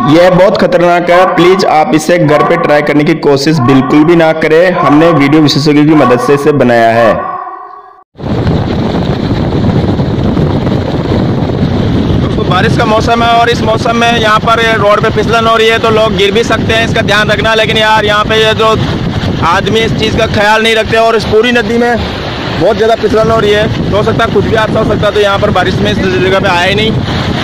यह बहुत खतरनाक है। प्लीज आप इसे घर पे ट्राई करने की कोशिश बिल्कुल भी ना करें। हमने वीडियो विशेषज्ञों की मदद से इसे बनाया है। दोस्तों बारिश का मौसम है और इस मौसम में यहाँ पर रोड पे फिसलन हो रही है तो लोग गिर भी सकते हैं, इसका ध्यान रखना। लेकिन यार यहाँ पे ये जो आदमी इस चीज़ का ख्याल नहीं रखते और इस पूरी नदी में बहुत ज़्यादा फिसलन हो रही है। तो हो सकता है कुछ भी हादसा हो सकता है, तो यहाँ पर बारिश में इस जगह पे आया ही नहीं।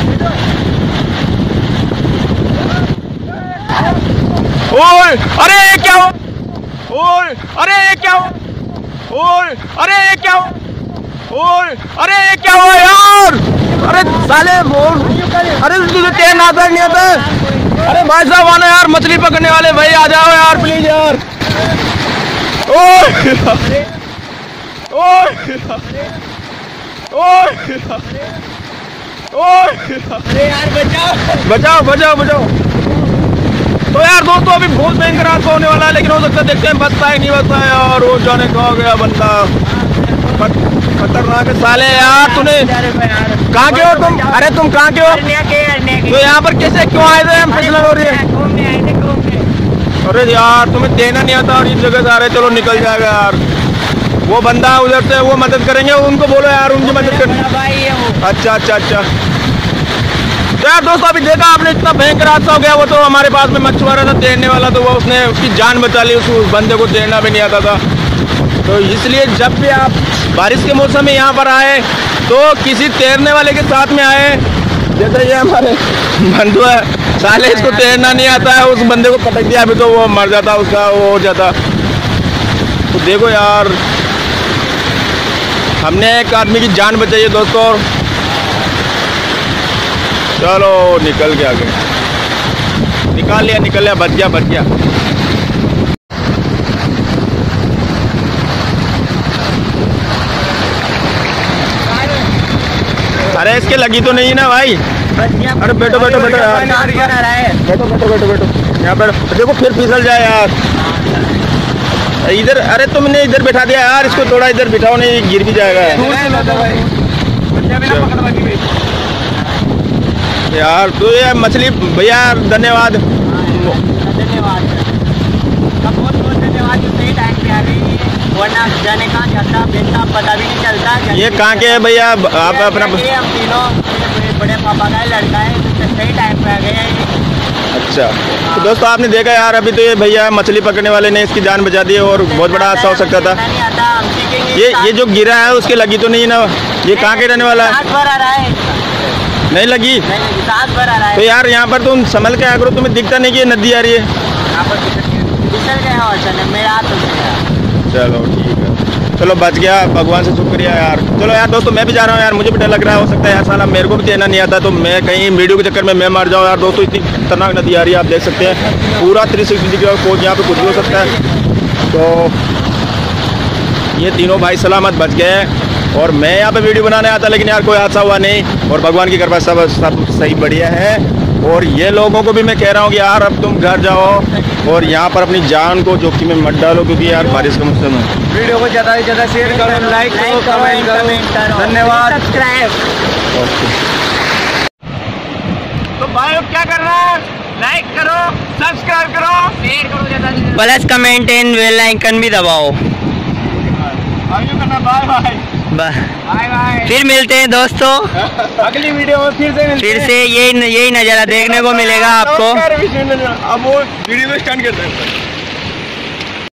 ओए अरे क्या हो, ओए अरे क्या हो, ओए अरे क्या हो, ओए अरे क्या हुआ यार, अरे साले अरे तुझे तैरना आता नहीं आता? अरे भाई साहब आना यार, मछली पकड़ने वाले भाई आ जाओ यार प्लीज यार। ओए ओए ओए ओए अरे यार बचाओ बचाओ बचाओ बचाओ। तो यार दोस्तों अभी बहुत भयंकर हादसा होने वाला है, लेकिन हो सकता है देखते हैं बचता है नहीं बचता है। और वो जाने कहा हो गया बंदा, खतरनाक साले यार। तूने कहाँ के हो तुम? अरे तुम कहाँ के हो? तो यहाँ पर कैसे क्यों आए थे? हम फिसलन हो रही है। अरे यार तुम्हें देना नहीं आता और इस जगह से आ रहे, चलो निकल जाएगा यार। वो बंदा उधर से वो मदद करेंगे, उनको बोलो यार उनकी मदद करनी। अच्छा अच्छा अच्छा। तो यार दोस्तों अभी देखा आपने इतना भयंकर हादसा हो गया। वो तो हमारे पास में मछुआरा था तैरने वाला, तो वो उसने उसकी जान बचा ली। उस बंदे को तैरना भी नहीं आता था। तो इसलिए जब भी आप बारिश के मौसम में यहाँ पर आए तो किसी तैरने वाले के साथ में आए। जैसे ये हमारे बंधु है, साले इसको तैरना नहीं आता है, उस बंदे को पटक दिया अभी तो वो मर जाता, उसका वो हो जाता। तो देखो यार हमने एक आदमी की जान बचाई है दोस्तों। चलो निकल के आगे, निकाल लिया बच गया। अरे इसके लगी तो नहीं ना भाई? अरे बैठो बैठो बैठो यार, बैठो यहाँ पर देखो फिर फिसल जाए यार इधर। अरे तुमने इधर बैठा दिया यार, इसको थोड़ा इधर बिठाओ, नहीं गिर भी जाएगा यार। तो ये मछली भैया धन्यवाद वरना जाने कहाँ जाता बेटा पता भी नहीं चलता। ये कहाँ के है भैया? आप अपना हम तीनों बड़े पापा का लड़का है, तो सही टाइम पे आ गए हैं। अच्छा तो दोस्तों आपने देखा यार, अभी तो ये भैया मछली पकड़ने वाले ने इसकी जान बचा दी और बहुत बड़ा हादसा हो सकता था। ये जो गिरा है उसके लगी तो नहीं ना? ये कहाँ के रहने वाला है? नहीं लगी। तो यार यहाँ पर तुम संभल के आया करो, तुम्हें दिखता नहीं कि ये नदी आ रही है। चलो ठीक है, चलो बच गया, भगवान से शुक्रिया यार। चलो यार दोस्तों मैं भी जा रहा हूँ यार, मुझे भी डर लग रहा है। हो सकता है यार साला मेरे को भी तैरना नहीं आता, तो मैं कहीं वीडियो के चक्कर में मैं मर जाऊँ यार। दोस्तों इतनी खतरनाक नदी आ रही है, आप देख सकते हैं पूरा 360 डिग्री कोच, यहाँ पे कुछ भी हो सकता है। तो ये तीनों भाई सलामत बच गए और मैं यहाँ पे वीडियो बनाने आता, लेकिन यार कोई हादसा हुआ नहीं और भगवान की कृपा सब सही बढ़िया है। और ये लोगों को भी मैं कह रहा हूँ कि यार अब तुम घर जाओ और यहाँ पर अपनी जान को जोखिम में मत डालो, क्योंकि यार बारिश का मौसम है। वीडियो को ज़्यादा से ज़्यादा शेयर करो, लाइक करो, कमेंट करो। धन्यवाद, सब्सक्राइब। तो भाई क्या कर रहा है? लाइक करो, सब्सक्राइब करो, शेयर करो ज़्यादा से ज़्यादा, plus comment and bell icon भी दबाओ। Bye bye bye bye. फिर मिलते हैं दोस्तों अगली वीडियो में, फिर से यही नज़ारा देखने को मिलेगा आपको। अब वो वीडियो को स्टार्ट करते हैं।